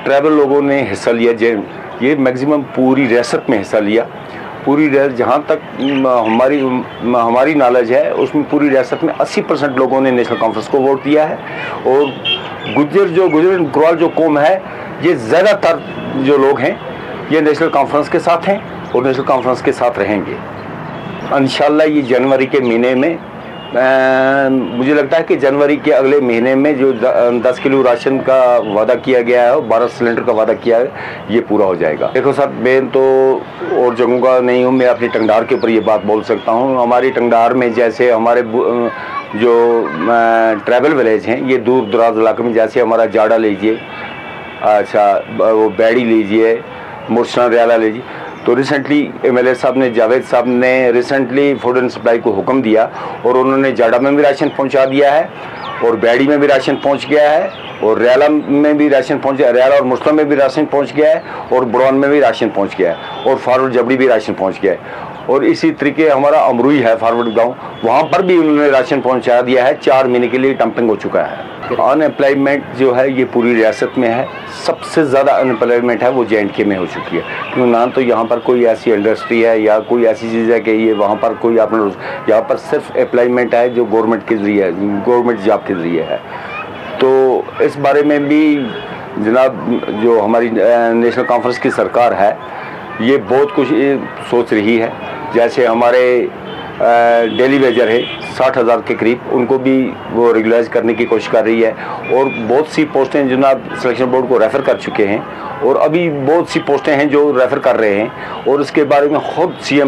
Tribal लोगों ने हिस्सा लिया, ये मैक्सिमम पूरी रियासत में हिस्सा लिया। पूरी जहाँ तक हमारी नॉलेज है उसमें पूरी रियासत में 80% लोगों ने नेशनल कॉन्फ्रेंस को वोट दिया है। और गुज्जर ग्रोवाल जो कौम है, ये ज़्यादातर जो लोग हैं ये नेशनल कॉन्फ्रेंस के साथ हैं और नेशनल कॉन्फ्रेंस के साथ रहेंगे इंशाल्लाह। ये जनवरी के महीने में मुझे लगता है कि जनवरी के अगले महीने में जो 10 किलो राशन का वादा किया गया है और 12 सिलेंडर का वादा किया है, ये पूरा हो जाएगा। देखो सर, मैं तो और जगहों का नहीं हूँ, मैं अपनी टंगडार के ऊपर ये बात बोल सकता हूँ। हमारी टंगडार में जैसे हमारे जो ट्राइबल विलेज हैं, ये दूर दराज इलाके में, जैसे हमारा जाड़ा लीजिए, अच्छा वो बैड़ी लीजिए, मुर्शना रियाला लीजिए, तो रिसेंटली एमएलए साहब ने, जावेद साहब ने रिसेंटली फूड एंड सप्लाई को हुक्म दिया और उन्होंने जाड़ा में भी राशन पहुंचा दिया है और बैड़ी में भी राशन पहुंच गया है और रियाला में भी राशन पहुंच गया, रियाला और मुस्लिम में भी राशन पहुंच गया है और बुड़वान में भी राशन पहुंच गया है और फारवर्ड जबड़ी भी राशन पहुंच गया है। और इसी तरीके हमारा अमरुई है फॉरवर्ड गांव, वहाँ पर भी उन्होंने राशन पहुँचा दिया है। 4 महीने के लिए डंपिंग हो चुका है। अनएम्प्लॉयमेंट जो है ये पूरी रियासत में है, सबसे ज़्यादा अनएम्प्लॉयमेंट है वो JNK में हो चुकी है, क्योंकि ना तो यहाँ पर कोई ऐसी इंडस्ट्री है या कोई ऐसी चीज़ है कि ये वहाँ पर कोई अपना, यहाँ पर सिर्फ एम्प्लॉयमेंट है जो गवर्नमेंट के ज़रिए, गवर्नमेंट जॉब के ज़रिए है। तो इस बारे में भी जनाब जो हमारी नेशनल कॉन्फ्रेंस की सरकार है ये बहुत कुछ सोच रही है। जैसे हमारे डेली वेजर है 60,000 के करीब, उनको भी वो रेगुलराइज करने की कोशिश कर रही है और बहुत सी पोस्टें जनाब सिलेक्शन बोर्ड को रेफ़र कर चुके हैं और अभी बहुत सी पोस्टें हैं जो रेफ़र कर रहे हैं। और इसके बारे में खुद सीएम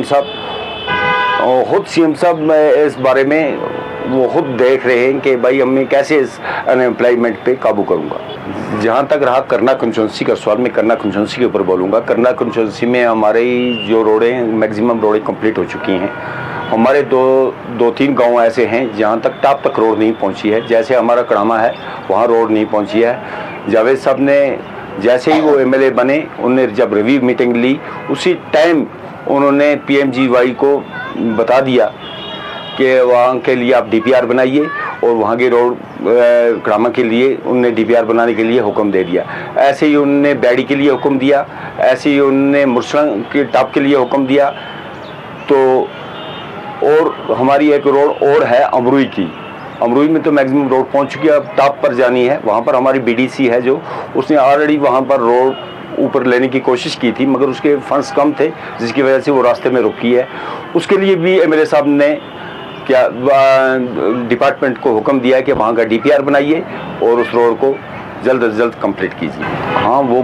साहब इस बारे में वो खुद देख रहे हैं कि भाई हमें कैसे इस अनएम्प्लॉयमेंट पे काबू करूँगा। जहाँ तक रहा करना कंस्टिट्यूंसी का सवाल, मैं करना कंस्टिट्यूंसी के ऊपर बोलूँगा। करना कंस्टिट्यूंसी में हमारी जो रोडें हैं, मैक्सिमम रोडें कंप्लीट हो चुकी हैं। हमारे दो तीन गांव ऐसे हैं जहां तक टॉप तक रोड नहीं पहुंची है। जैसे हमारा कड़ामा है, वहां रोड नहीं पहुंची है। जावेद साहब ने जैसे ही वो एमएलए बने, उन्होंने जब रिव्यू मीटिंग ली, उसी टाइम उन्होंने PMGY को बता दिया कि वहाँ के लिए आप DPR बनाइए और वहाँ के रोड कड़ामा के लिए उन्होंने DPR बनाने के लिए हुक्म दे दिया। ऐसे ही उन्होंने बैड़ी के लिए हुक्म दिया, ऐसे ही उन्होंने मुर्सलंग के टॉप के लिए हुक्म दिया। तो और हमारी एक रोड और है अमरुई की, अमरुई में तो मैक्सिमम रोड पहुंच चुकी है, अब टॉप पर जानी है। वहाँ पर हमारी BDC है जो, उसने ऑलरेडी वहाँ पर रोड ऊपर लेने की कोशिश की थी, मगर उसके फंड्स कम थे जिसकी वजह से वो रास्ते में रुकी है। उसके लिए भी एमएलए साहब ने क्या डिपार्टमेंट को हुक्म दिया कि वहाँ का DPR बनाइए और उस रोड को जल्द से जल्द कंप्लीट कीजिए। हाँ, वो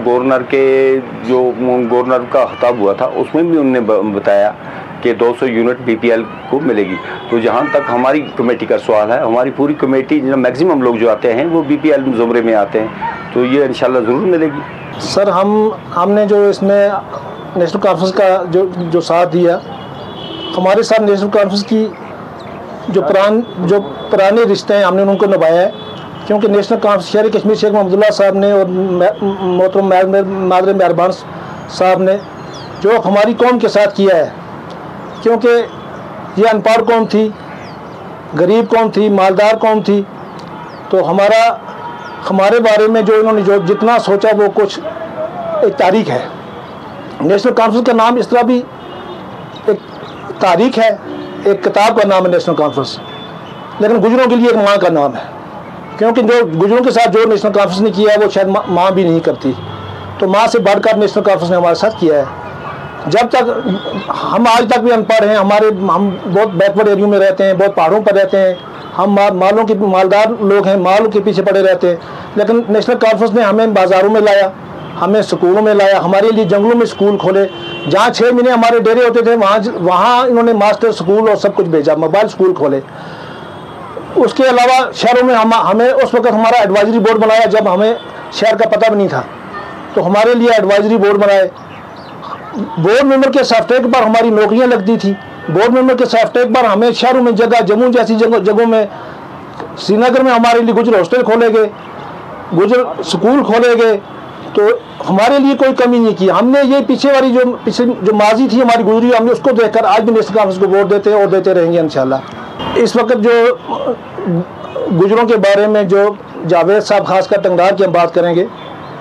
गवर्नर का खिताब हुआ था, उसमें भी उन्होंने बताया कि 200 यूनिट BPL को मिलेगी। तो जहाँ तक हमारी कमेटी का सवाल है, हमारी पूरी कमेटी मैक्सिमम लोग जो आते हैं वो BPL ज़ुमरे में आते हैं, तो ये इंशाल्लाह ज़रूर मिलेगी। सर, हमने जो इसमें नेशनल कॉन्फ्रेंस का जो साथ दिया, हमारे साथ नेशनल कॉन्फ्रेंस की जो पुराने रिश्ते हैं हमने उनको निभाया है, क्योंकि नेशनल कॉन्फ्रेंस शहर कश्मीर शेख महमूदुल्लाह साहब ने और मोहतरम मादर मेहरबान साहब ने जो हमारी कौम के साथ किया है, क्योंकि ये अनपढ़ कौम थी, गरीब कौम थी, मालदार कौम थी, तो हमारे बारे में जो इन्होंने जो जितना सोचा वो कुछ एक तारीख है। नेशनल कॉन्फ्रेंस का नाम इस तरह भी एक तारीख है, एक किताब का नाम है नेशनल कॉन्फ्रेंस, लेकिन गुजरों के लिए एक माँ का नाम है, क्योंकि जो गुजरों के साथ जो नेशनल कॉन्फ्रेंस ने किया है वो शायद माँ भी नहीं करती। तो माँ से बढ़कर नेशनल कॉन्फ्रेंस ने हमारे साथ किया है। जब तक हम आज तक भी अनपढ़ हैं, हम बहुत बैकवर्ड एरिया में रहते हैं, बहुत पहाड़ों पर रहते हैं, हम मालदार लोग हैं, माल के पीछे पड़े रहते हैं, लेकिन नेशनल कॉन्फ्रेंस ने हमें बाज़ारों में लाया, हमें स्कूलों में लाया, हमारे लिए जंगलों में स्कूल खोले। जहाँ 6 महीने हमारे डेरे होते थे वहाँ इन्होंने मास्टर स्कूल और सब कुछ भेजा, मोबाइल स्कूल खोले। उसके अलावा शहरों में हमें उस वक्त हमारा एडवाइजरी बोर्ड बनाया, जब हमें शहर का पता भी नहीं था, तो हमारे लिए एडवाइजरी बोर्ड बनाए। बोर्ड मेंबर के सॉफ्टवेयर पर हमारी नौकरियां लगती थी। बोर्ड मेंबर के सॉफ्टवेयर पर हमें शहरों में जम्मू जैसी जगहों में, श्रीनगर में हमारे लिए गुजर हॉस्टल खोले गए, गुजर स्कूल खोले गए, तो हमारे लिए कोई कमी नहीं की। हमने ये पीछे वाली जो माजी थी हमारी गुजरी, हमने उसको देखकर आज भी नेशनल कॉन्फ्रेंस को वोट देते हैं और देते रहेंगे इंशाल्लाह। इस वक्त जो गुजरों के बारे में जो जावेद साहब खासकर टंगडार की हम बात करेंगे,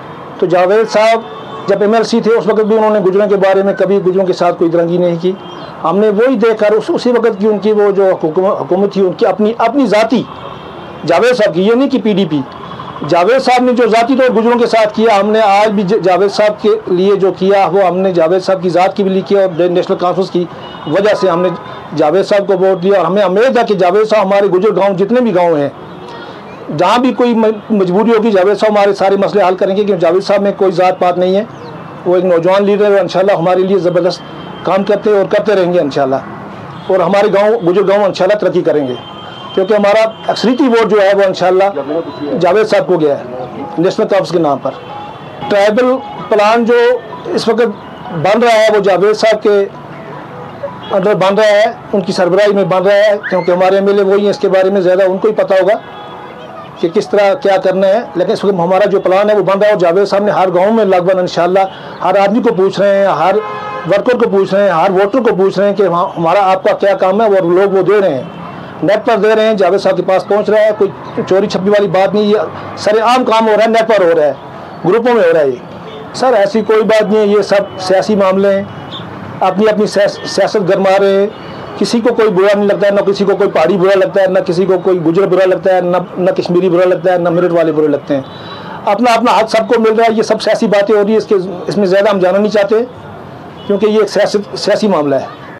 तो जावेद साहब जब MLC थे उस वक्त भी उन्होंने गुजरों के बारे में कभी गुजरों के साथ कोई दरंगी नहीं की। हमने वही देखकर उसी वक्त की उनकी वो जो हुकूमत थी उनकी अपनी ज़ाती जावेद साहब की, ये नहीं कि PDP, जावेद साहब ने जो ज़ाती तौर गुजरों के साथ किया, हमने आज भी जावेद साहब के लिए जो किया वो हमने जावेद साहब की ज़ात की भी लिखी और नेशनल कॉन्फ्रेंस की वजह से हमने जावेद साहब को वोट दिया। और हमें उम्मीद है कि जावेद साहब हमारे गुजर गाँव जितने भी गाँव हैं, जहाँ भी कोई मजबूरी होगी जावेद साहब हमारे सारे मसले हल करेंगे, क्योंकि जावेद साहब में कोई ज़ात पात नहीं है। वो एक नौजवान लीडर है, इंशाल्लाह हमारे लिए ज़बरदस्त काम करते हैं और करते रहेंगे इंशाल्लाह। और हमारे गाँव गुजर गाँव इंशाल्लाह तरक्की करेंगे, क्योंकि हमारा अक्सरीती वोट जो है वो इंशाल्लाह जावेद साहब को गया है नेशनल कॉन्फ्रेंस के नाम पर। ट्राइबल प्लान जो इस वक्त बन रहा है वो जावेद साहब के अंडर बन रहा है, उनकी सरबराही में बन रहा है, क्योंकि हमारे MLA वही हैं, इसके बारे में ज़्यादा उनको ही पता होगा कि किस तरह क्या करना है। लेकिन इस वक्त हमारा जो प्लान है वो बन रहा है और जावेद साहब ने हर गाँव में लगभग इंशाल्लाह हर आदमी को पूछ रहे हैं, हर वर्कर को पूछ रहे हैं, हर वोटर को पूछ रहे हैं कि हमारा आपका क्या काम है, और लोग वो दे रहे हैं, नेट पर दे रहे हैं, जावेद साहब के पास पहुंच रहा है। कोई चोरी छप्पी वाली बात नहीं, ये सरेआम काम हो रहा है, नेट पर हो रहा है, ग्रुपों में हो रहा है। ये सर ऐसी कोई बात नहीं है, ये सब सियासी मामले हैं, अपनी अपनी सियासत गरमा रहे हैं। किसी को कोई बुरा नहीं लगता है, ना किसी को कोई पहाड़ी बुरा लगता है, ना किसी को कोई गुजर बुरा लगता है, ना कश्मीरी बुरा लगता है, ना मेरठ वाले बुरे लगते हैं। अपना अपना हक सबको मिल रहा है। ये सब सियासी बातें हो रही है, इसमें ज़्यादा हम जाना नहीं चाहते, क्योंकि ये एक सियासी मामला है।